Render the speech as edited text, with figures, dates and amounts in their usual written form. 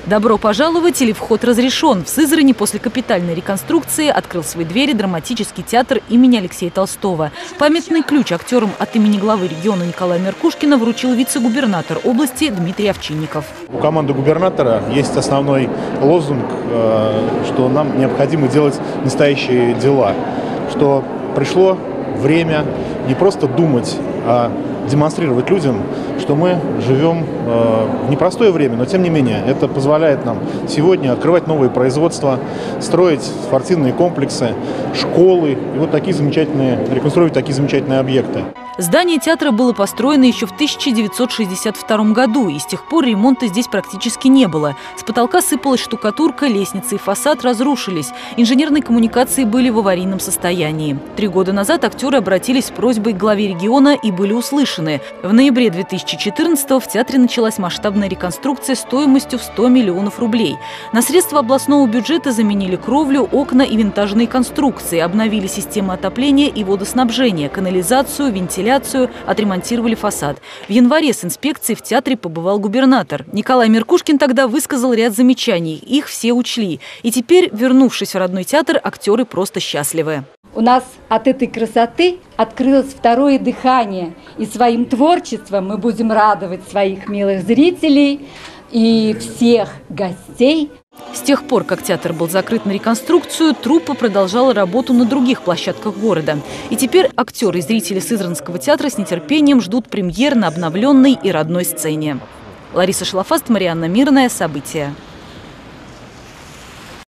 Добро пожаловать или вход разрешен. В Сызрани после капитальной реконструкции открыл свои двери драматический театр имени Алексея Толстого. Памятный ключ актерам от имени главы региона Николая Меркушкина вручил вице-губернатор области Дмитрий Овчинников. У команды губернатора есть основной лозунг, что нам необходимо делать настоящие дела, что пришло время не просто думать, а демонстрировать людям, что мы живем в непростое время, но тем не менее это позволяет нам сегодня открывать новые производства, строить спортивные комплексы, школы и вот такие замечательные, реконструировать такие замечательные объекты. Здание театра было построено еще в 1962 году, и с тех пор ремонта здесь практически не было. С потолка сыпалась штукатурка, лестницы и фасад разрушились. Инженерные коммуникации были в аварийном состоянии. 3 года назад актеры обратились с просьбой к главе региона и были услышаны. В ноябре 2014-го в театре началась масштабная реконструкция стоимостью в 100 миллионов рублей. На средства областного бюджета заменили кровлю, окна и винтажные конструкции, обновили системы отопления и водоснабжения, канализацию, вентиляцию, отремонтировали фасад. В январе с инспекцией в театре побывал губернатор. Николай Меркушкин тогда высказал ряд замечаний. Их все учли. И теперь, вернувшись в родной театр, актеры просто счастливы. У нас от этой красоты открылось второе дыхание. И своим творчеством мы будем радовать своих милых зрителей и всех гостей. С тех пор, как театр был закрыт на реконструкцию, труппа продолжала работу на других площадках города. И теперь актеры и зрители Сызранского театра с нетерпением ждут премьер на обновленной и родной сцене. Лариса Шалафаст, Марианна Мирная. События.